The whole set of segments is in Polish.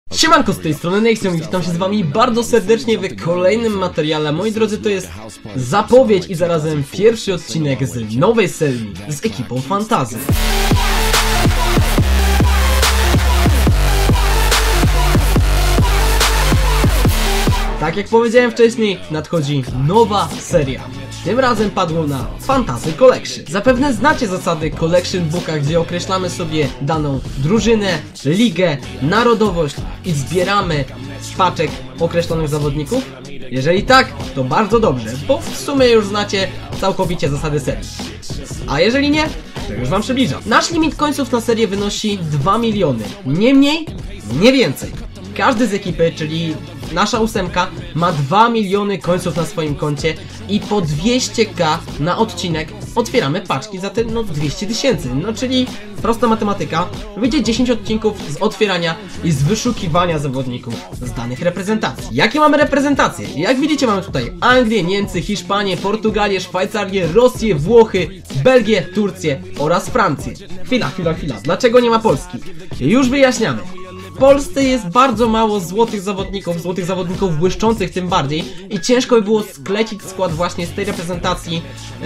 Siemanko, z tej strony Nexion i witam się z wami bardzo serdecznie w kolejnym materiale. Moi drodzy, to jest zapowiedź i zarazem pierwszy odcinek z nowej serii z ekipą Fantasy. Tak jak powiedziałem wcześniej, nadchodzi nowa seria. Tym razem padło na Fantasy Collection. Zapewne znacie zasady Collection Booka, gdzie określamy sobie daną drużynę, ligę, narodowość i zbieramy z paczek określonych zawodników? Jeżeli tak, to bardzo dobrze, bo w sumie już znacie całkowicie zasady serii. A jeżeli nie, to już wam przybliżam. Nasz limit końców na serię wynosi 2 miliony. Nie mniej, nie więcej. Każdy z ekipy, czyli nasza ósemka, ma 2 miliony końców na swoim koncie i po 200k na odcinek otwieramy paczki za te 200 tysięcy. No czyli prosta matematyka, wyjdzie 10 odcinków z otwierania i z wyszukiwania zawodników z danych reprezentacji. Jakie mamy reprezentacje? Jak widzicie, mamy tutaj Anglię, Niemcy, Hiszpanię, Portugalię, Szwajcarię, Rosję, Włochy, Belgię, Turcję oraz Francję. Chwila. Dlaczego nie ma Polski? Już wyjaśniamy. W Polsce jest bardzo mało złotych zawodników błyszczących tym bardziej i ciężko by było sklecić skład właśnie z tej reprezentacji.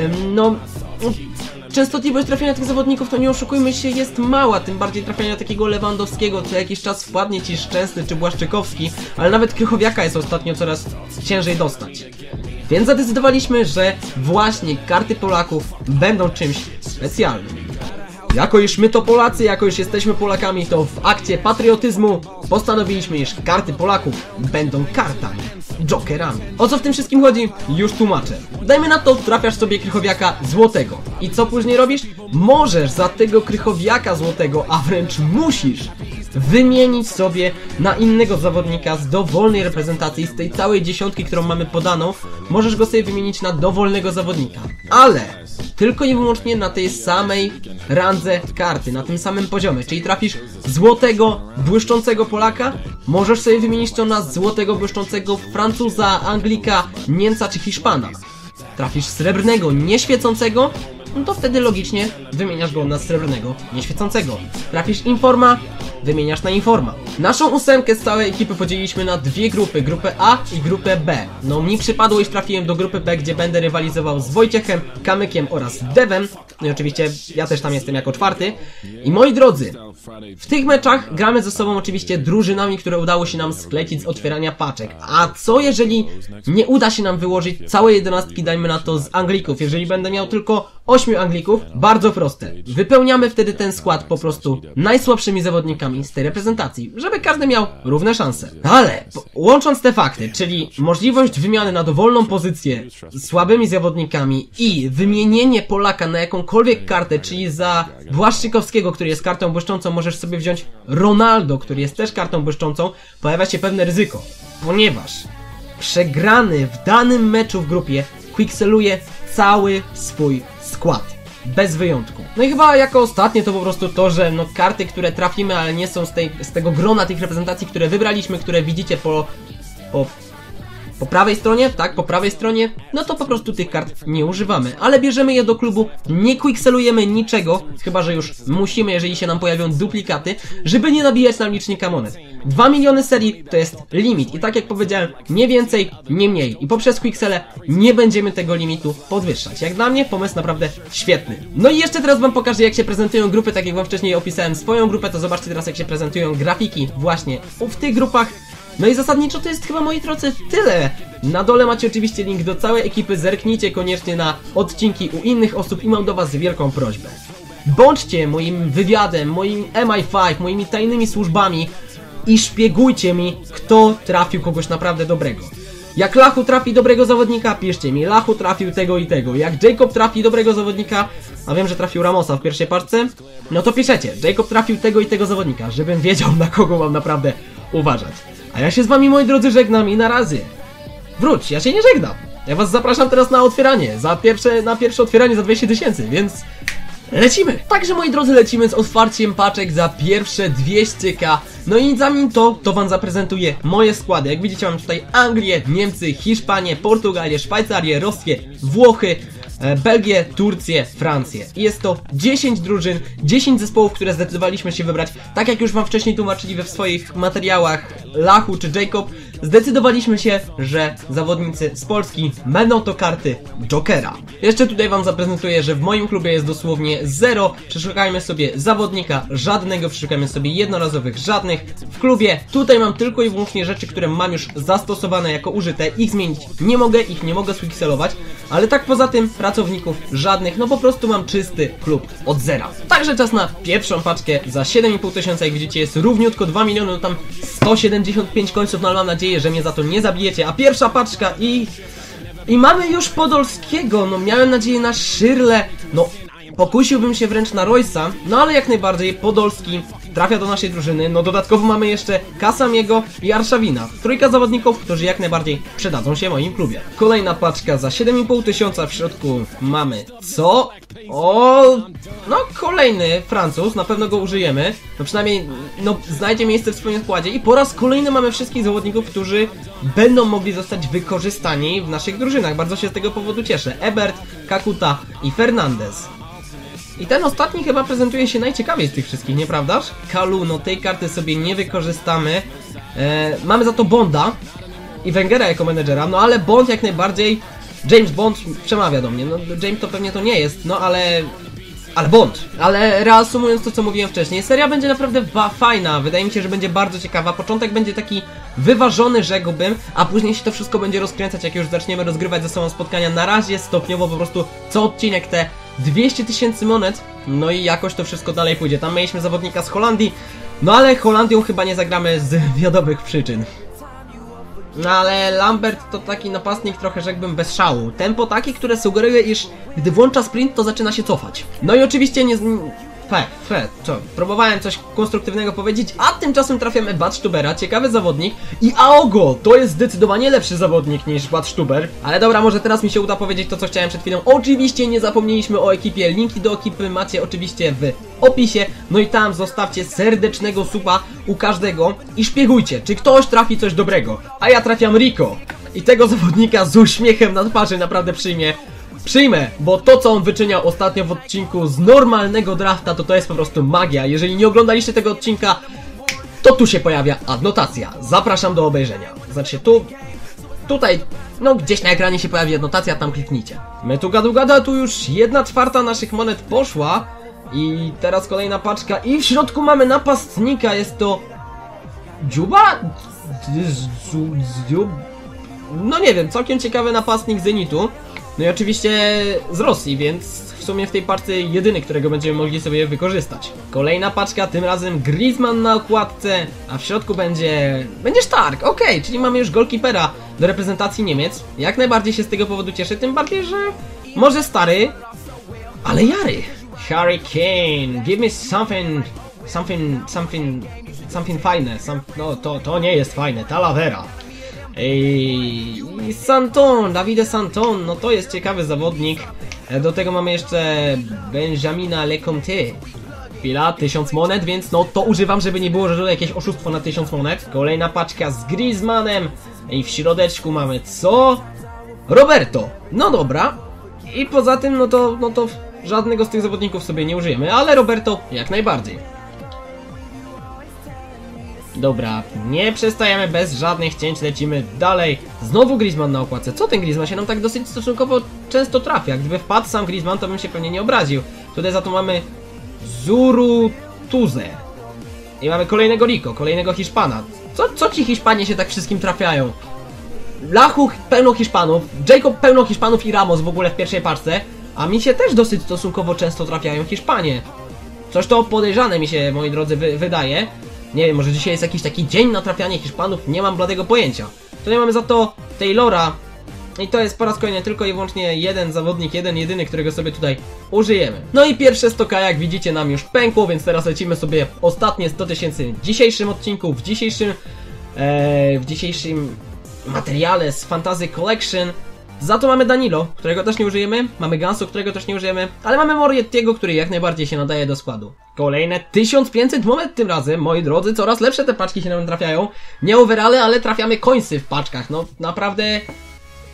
Częstotliwość trafiania tych zawodników, to nie oszukujmy się, jest mała, tym bardziej trafiania takiego Lewandowskiego, co jakiś czas wpadnie ci Szczęsny czy Błaszczykowski, ale nawet Krychowiaka jest ostatnio coraz ciężej dostać. Więc zadecydowaliśmy, że właśnie karty Polaków będą czymś specjalnym. Jako iż my to Polacy, jako iż jesteśmy Polakami, to w akcie patriotyzmu postanowiliśmy, iż karty Polaków będą kartami, jokerami. O co w tym wszystkim chodzi? Już tłumaczę. Dajmy na to, trafiasz sobie Krychowiaka złotego. I co później robisz? Możesz za tego Krychowiaka złotego, a wręcz musisz wymienić sobie na innego zawodnika z dowolnej reprezentacji, z tej całej dziesiątki, którą mamy podaną, możesz go sobie wymienić na dowolnego zawodnika. Ale tylko i wyłącznie na tej samej randze karty, na tym samym poziomie. Czyli trafisz złotego, błyszczącego Polaka, możesz sobie wymienić to na złotego, błyszczącego Francuza, Anglika, Niemca czy Hiszpana. Trafisz srebrnego, nieświecącego, no to wtedy logicznie wymieniasz go na srebrnego, nieświecącego. Trafisz informa, wymieniasz na informa. Naszą ósemkę z całej ekipy podzieliliśmy na dwie grupy, grupę A i grupę B. No mi przypadło, iż trafiłem do grupy B, gdzie będę rywalizował z Wojciechem, Kamykiem oraz Devem. No i oczywiście ja też tam jestem jako czwarty. I moi drodzy, w tych meczach gramy ze sobą oczywiście drużynami, które udało się nam sklecić z otwierania paczek. A co jeżeli nie uda się nam wyłożyć całej 11, dajmy na to, z Anglików? Jeżeli będę miał tylko 8 Anglików, bardzo proste. Wypełniamy wtedy ten skład po prostu najsłabszymi zawodnikami z tej reprezentacji, żeby każdy miał równe szanse. Ale łącząc te fakty, czyli możliwość wymiany na dowolną pozycję z słabymi zawodnikami i wymienienie Polaka na jakąkolwiek kartę, czyli za Błaszczykowskiego, który jest kartą błyszczącą, możesz sobie wziąć Ronaldo, który jest też kartą błyszczącą, pojawia się pewne ryzyko, ponieważ przegrany w danym meczu w grupie kwikseluje cały swój skład. Bez wyjątku. No i chyba jako ostatnie to po prostu to, że karty, które trafimy, ale nie są z tego grona tych reprezentacji, które wybraliśmy, które widzicie po prawej stronie, tak, po prawej stronie, no to po prostu tych kart nie używamy, ale bierzemy je do klubu, nie quickselujemy niczego, chyba że już musimy, jeżeli się nam pojawią duplikaty, żeby nie nabijać nam licznika monet. 2 miliony serii to jest limit i tak jak powiedziałem, nie więcej, nie mniej i poprzez quicksele nie będziemy tego limitu podwyższać. Jak dla mnie pomysł naprawdę świetny. No i jeszcze teraz wam pokażę, jak się prezentują grupy, tak jak wam wcześniej opisałem swoją grupę, to zobaczcie teraz, jak się prezentują grafiki właśnie w tych grupach. No i zasadniczo to jest chyba, moi drodzy, tyle. Na dole macie oczywiście link do całej ekipy, zerknijcie koniecznie na odcinki u innych osób i mam do was wielką prośbę. Bądźcie moim wywiadem, moim MI5, moimi tajnymi służbami i szpiegujcie mi, kto trafił kogoś naprawdę dobrego. Jak Lachu trafi dobrego zawodnika, piszcie mi, Lachu trafił tego i tego. Jak Jacob trafi dobrego zawodnika, a wiem, że trafił Ramosa w pierwszej paczce, no to piszecie, Jacob trafił tego i tego zawodnika, żebym wiedział, na kogo mam naprawdę uważać. A ja się z wami, moi drodzy, żegnam i na razie. Wróć, ja się nie żegnam. Ja was zapraszam teraz na otwieranie, na pierwsze otwieranie za 200 tysięcy, więc lecimy. Także, moi drodzy, lecimy z otwarciem paczek za pierwsze 200k. No i zanim to wam zaprezentuję moje składy. Jak widzicie, mam tutaj Anglię, Niemcy, Hiszpanię, Portugalię, Szwajcarię, Rosję, Włochy, Belgię, Turcję, Francję. I jest to 10 drużyn, 10 zespołów, które zdecydowaliśmy się wybrać. Tak jak już wam wcześniej tłumaczyli w swoich materiałach Lachu czy Jacob, zdecydowaliśmy się, że zawodnicy z Polski będą to karty Jokera. Jeszcze tutaj wam zaprezentuję, że w moim klubie jest dosłownie 0. Przeszukajmy sobie zawodnika żadnego, przeszukajmy sobie jednorazowych żadnych. W klubie tutaj mam tylko i wyłącznie rzeczy, które mam już zastosowane jako użyte. Ich zmienić ich nie mogę spixelować, ale tak poza tym pracowników żadnych, no po prostu mam czysty klub od zera. Także czas na pierwszą paczkę za 7,5 tysiąca, jak widzicie jest równiutko 2 miliony, no tam 175 końców, no ale mam nadzieję, że mnie za to nie zabijecie. A pierwsza paczka i mamy już Podolskiego, no miałem nadzieję na Szyrle, no pokusiłbym się wręcz na Roysa, no ale jak najbardziej Podolski trafia do naszej drużyny. No dodatkowo mamy jeszcze Kasamiego i Arszawina. Trójka zawodników, którzy jak najbardziej przydadzą się w moim klubie. Kolejna paczka za 7,5 tysiąca, w środku mamy co? No kolejny Francuz, na pewno go użyjemy. No przynajmniej, no znajdzie miejsce w swoim składzie. I po raz kolejny mamy wszystkich zawodników, którzy będą mogli zostać wykorzystani w naszych drużynach. Bardzo się z tego powodu cieszę. Ebert, Kakuta i Fernandez. I ten ostatni chyba prezentuje się najciekawiej z tych wszystkich, nieprawdaż? Kalu, no tej karty sobie nie wykorzystamy. Mamy za to Bonda i Wengera jako menedżera, no ale Bond jak najbardziej, James Bond przemawia do mnie, no James to pewnie to nie jest, no ale Bond. Ale reasumując to, co mówiłem wcześniej, seria będzie naprawdę fajna, wydaje mi się, że będzie bardzo ciekawa. Początek będzie taki wyważony, rzekłbym, a później się to wszystko będzie rozkręcać, jak już zaczniemy rozgrywać ze sobą spotkania. Na razie stopniowo po prostu co odcinek te 200 tysięcy monet, no i jakoś to wszystko dalej pójdzie. Tam mieliśmy zawodnika z Holandii, no ale Holandią chyba nie zagramy z wiadomych przyczyn. No ale Lambert to taki napastnik trochę, rzekłbym, bez szału. Tempo takie, które sugeruje, iż gdy włącza sprint, to zaczyna się cofać. No i oczywiście nie... Próbowałem coś konstruktywnego powiedzieć, a tymczasem trafiamy Badstubera, ciekawy zawodnik, i Aogo, to jest zdecydowanie lepszy zawodnik niż Badstuber. Ale dobra, może teraz mi się uda powiedzieć to, co chciałem przed chwilą. Oczywiście nie zapomnieliśmy o ekipie, linki do ekipy macie oczywiście w opisie, no i tam zostawcie serdecznego suba u każdego i szpiegujcie, czy ktoś trafi coś dobrego. A ja trafiam Rico i tego zawodnika z uśmiechem na twarzy naprawdę przyjmę, bo to, co on wyczyniał ostatnio w odcinku z normalnego drafta, to jest po prostu magia. Jeżeli nie oglądaliście tego odcinka, to tu się pojawia adnotacja. Zapraszam do obejrzenia. Znaczy tutaj, no gdzieś na ekranie się pojawi adnotacja, tam kliknijcie. My tu gada, tu już 1/4 naszych monet poszła. I teraz kolejna paczka i w środku mamy napastnika, jest to... Dziuba? No nie wiem, całkiem ciekawy napastnik Zenitu. No i oczywiście z Rosji, więc w sumie w tej paczce jedyny, którego będziemy mogli sobie wykorzystać. Kolejna paczka, tym razem Griezmann na okładce, a w środku będzie Stark, okej, czyli mamy już golkipera do reprezentacji Niemiec. Jak najbardziej się z tego powodu cieszę, tym bardziej, że może stary, ale jary. Harry Kane, give me something fajne, no to nie jest fajne, Talavera. I Santon, Davide Santon, no to jest ciekawy zawodnik. Do tego mamy jeszcze Benjamina Leconte. Chwila, 1000 monet, więc no to używam, żeby nie było, że jakieś oszustwo na 1000 monet. Kolejna paczka z Griezmannem. I w środeczku mamy co? Roberto. No dobra. I poza tym, no to żadnego z tych zawodników sobie nie użyjemy, ale Roberto jak najbardziej. Dobra, nie przestajemy bez żadnych cięć, lecimy dalej. Znowu Griezmann na okładce. Co ten Griezmann się nam tak dosyć stosunkowo często trafia? Gdyby wpadł sam Griezmann, to bym się pewnie nie obraził. Tutaj za to mamy Zurutuzę. I mamy kolejnego Rico, kolejnego Hiszpana. Co ci Hiszpanie się tak wszystkim trafiają? Lachu pełno Hiszpanów, Jacob pełno Hiszpanów i Ramos w ogóle w pierwszej paczce. A mi się też dosyć stosunkowo często trafiają Hiszpanie. Coś to podejrzane mi się, moi drodzy, wydaje. Nie wiem, może dzisiaj jest jakiś taki dzień na trafianie Hiszpanów, nie mam bladego pojęcia. Tutaj mamy za to Taylora. I to jest po raz kolejny tylko i wyłącznie jeden zawodnik, jedyny, którego sobie tutaj użyjemy. No i pierwsze 100k, jak widzicie, nam już pękło, więc teraz lecimy sobie ostatnie 100 tysięcy w dzisiejszym odcinku, w dzisiejszym materiale z Fantasy Collection. Za to mamy Danilo, którego też nie użyjemy, mamy Gansu, którego też nie użyjemy, ale mamy Moriettiego, który jak najbardziej się nadaje do składu. Kolejne 1500 monet tym razem, moi drodzy, coraz lepsze te paczki się nam trafiają. Nie overale, ale trafiamy końcy w paczkach, no naprawdę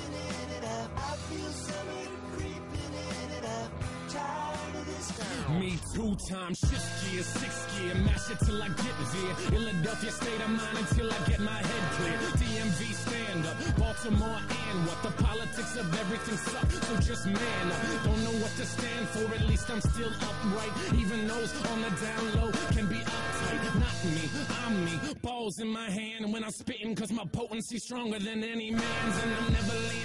living it up. I feel summer creeping 2 times, shift gear, 6 gear, mash it till I get there. Philadelphia state of mind until I get my head clear. DMV stand up, Baltimore and what? The politics of everything suck, so just man up. Don't know what to stand for, at least I'm still upright. Even those on the down low can be uptight. Not me, I'm me, balls in my hand when I'm spitting, cause my potency's stronger than any man's. And I'm never leaning